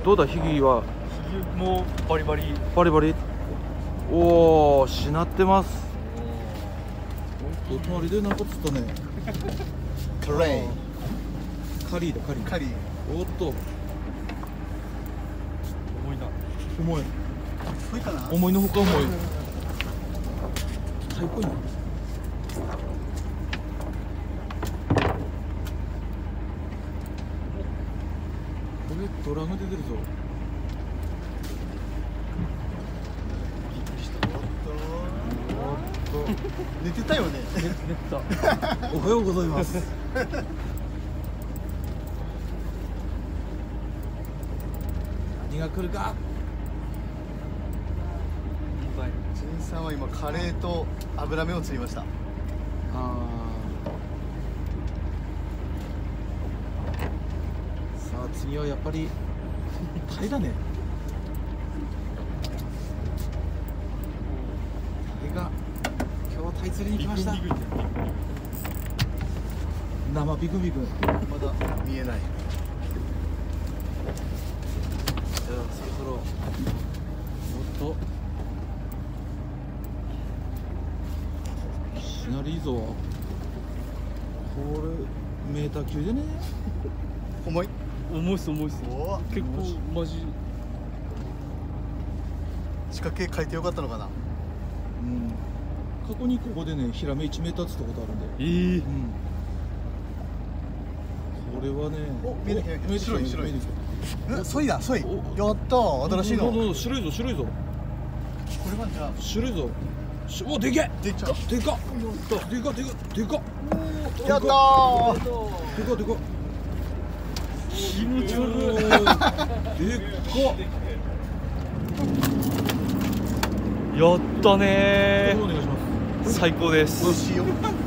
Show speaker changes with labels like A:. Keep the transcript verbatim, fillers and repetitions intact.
A: どうだ、ひぎは。
B: ひぎもバリバリ。
A: バリバリ。おお、しなってます。おっと、隣でなんか釣ったね。
C: カレ
A: ー。カリーだ、カリー。
C: カリー。
A: おっと。
B: 重いな。
A: 重い。
C: 重いかな。
A: 重いのほか重い。最高に。これドラム出てるぞ。
C: びっくりした。おっと。寝てたよね。
B: 寝てた。
A: おはようございます。何が来るか。
C: ジンさんは今カレーと油目を釣りました。あ
A: さあ次はやっぱりタイだね。タイが今日はタイ釣りに来ました。生ビクビク。
C: まだ見えない。
A: じゃあそろそろもっとしなりいいぞ。これメーター級でね。
C: 重い。
B: 重いっす重いっす。結構マジ。
C: 仕掛け変えてよかったのかな。
A: うん。過去にここでねヒラメいちメーター釣ったことあるんで。
B: ええー。うん。
A: これはね。
C: お、見えてきた。白い白い。え、ソイだソイ。やったー、新しいの。
A: 白いぞ白いぞ。
C: これはじゃあ
A: 白いぞ。お、でけっ。
C: でっか
A: でかでかでかでかでか。
C: やったー。
A: でかでか。
B: 気持ち悪い。
A: でっか。
B: やったね
A: ー。お願いします。
B: 最高です。
C: 美味しいよ。